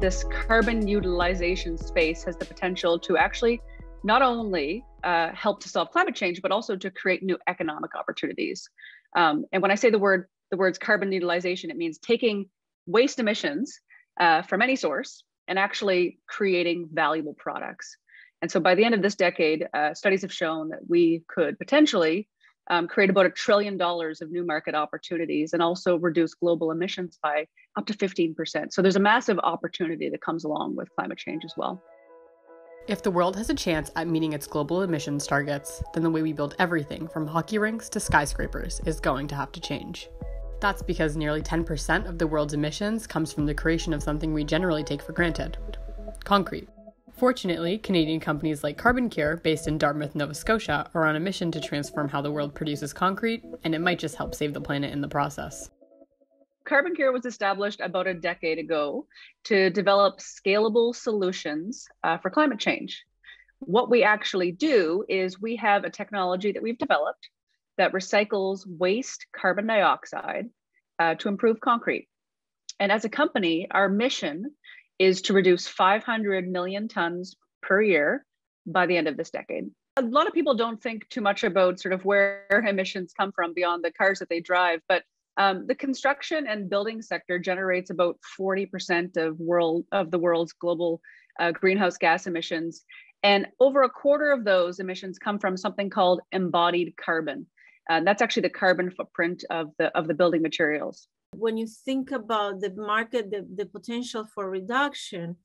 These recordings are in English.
this carbon utilization space has the potential to actually not only help to solve climate change, but also to create new economic opportunities. And when I say the words carbon utilization, it means taking waste emissions from any source and actually creating valuable products. And so by the end of this decade, studies have shown that we could potentially create about $1 trillion of new market opportunities and also reduce global emissions by up to 15%. So there's a massive opportunity that comes along with climate change as well. If the world has a chance at meeting its global emissions targets, then the way we build everything from hockey rinks to skyscrapers is going to have to change. That's because nearly 10% of the world's emissions comes from the creation of something we generally take for granted: concrete. Fortunately, Canadian companies like CarbonCure, based in Dartmouth, Nova Scotia, are on a mission to transform how the world produces concrete, and it might just help save the planet in the process. CarbonCure was established about a decade ago to develop scalable solutions for climate change. What we actually do is we have a technology that we've developed that recycles waste carbon dioxide to improve concrete. And as a company, our mission is to reduce 500 million tons per year by the end of this decade. A lot of people don't think too much about sort of where emissions come from beyond the cars that they drive, but the construction and building sector generates about 40% of the world's global greenhouse gas emissions. And over a quarter of those emissions come from something called embodied carbon. That's actually the carbon footprint of the building materials. When you think about the market, the potential for reduction,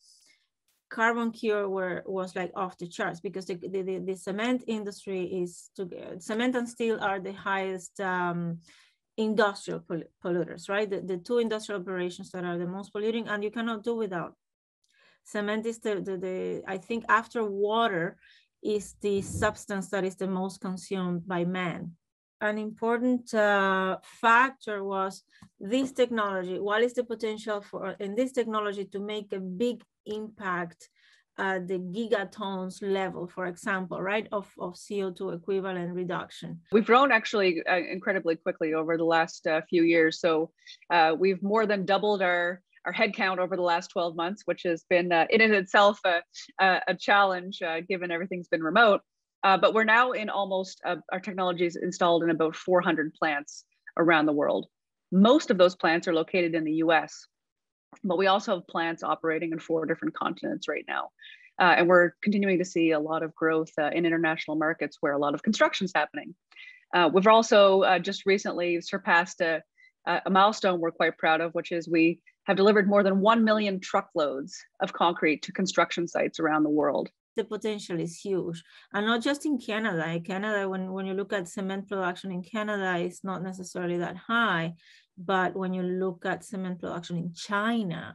CarbonCure was like off the charts, because the cement industry cement and steel are the highest industrial polluters, right? The two industrial operations that are the most polluting, and you cannot do without. Cement is I think after water is the substance that is the most consumed by man. An important factor was this technology. What is the potential in this technology to make a big impact at the gigatons level, for example, right, of CO2 equivalent reduction? We've grown actually incredibly quickly over the last few years. So we've more than doubled our headcount over the last 12 months, which has been in and itself a challenge given everything's been remote. But we're now in our technology is installed in about 400 plants around the world. Most of those plants are located in the US, but we also have plants operating in 4 different continents right now. And we're continuing to see a lot of growth in international markets where a lot of construction is happening. We've also just recently surpassed a milestone we're quite proud of, which is we have delivered more than 1 million truckloads of concrete to construction sites around the world. The potential is huge, and not just in Canada. In Canada, when you look at cement production in Canada, it's not necessarily that high, but when you look at cement production in China,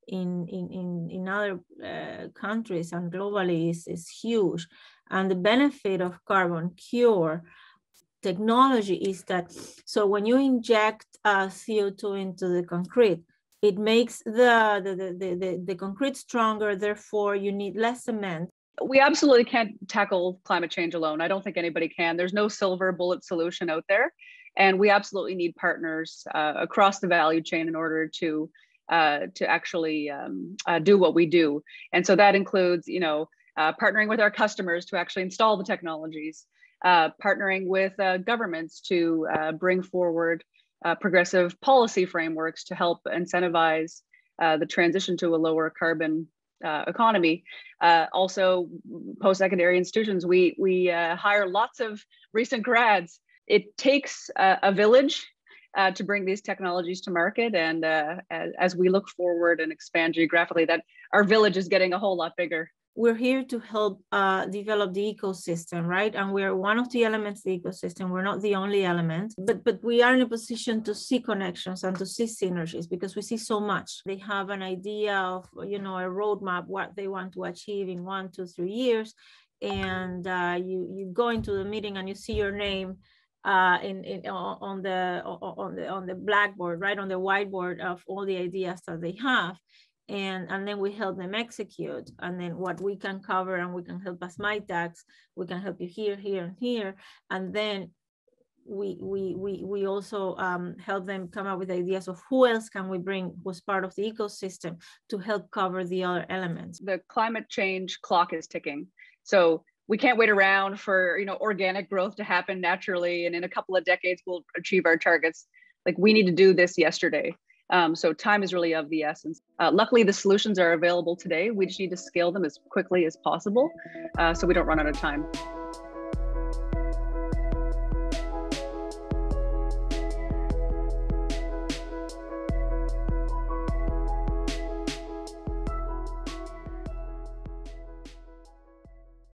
in other countries and globally is huge. And the benefit of CarbonCure technology is that, so when you inject CO2 into the concrete, it makes the concrete stronger, therefore you need less cement. We absolutely can't tackle climate change alone. I don't think anybody can. There's no silver bullet solution out there. And we absolutely need partners across the value chain in order to actually do what we do. And so that includes, partnering with our customers to actually install the technologies, partnering with governments to bring forward progressive policy frameworks to help incentivize the transition to a lower carbon economy. Also, post-secondary institutions, we hire lots of recent grads. It takes a village to bring these technologies to market, and as we look forward and expand geographically, that our village is getting a whole lot bigger. We're here to help develop the ecosystem, right? And we're one of the elements of the ecosystem. We're not the only element, but we are in a position to see connections and to see synergies, because we see so much. They have an idea of, a roadmap, what they want to achieve in 1, 2, 3 years. And you go into the meeting and you see your name on the blackboard, right? On the whiteboard of all the ideas that they have. And then we help them execute. And then what we can cover, and we can help as Mitacs, we can help you here, here, and here. And then we also help them come up with ideas of who else can we bring who's part of the ecosystem to help cover the other elements. The climate change clock is ticking. So we can't wait around for, organic growth to happen naturally, and in a couple of decades we'll achieve our targets. Like, we need to do this yesterday. So time is really of the essence. Luckily, the solutions are available today. We just need to scale them as quickly as possible so we don't run out of time.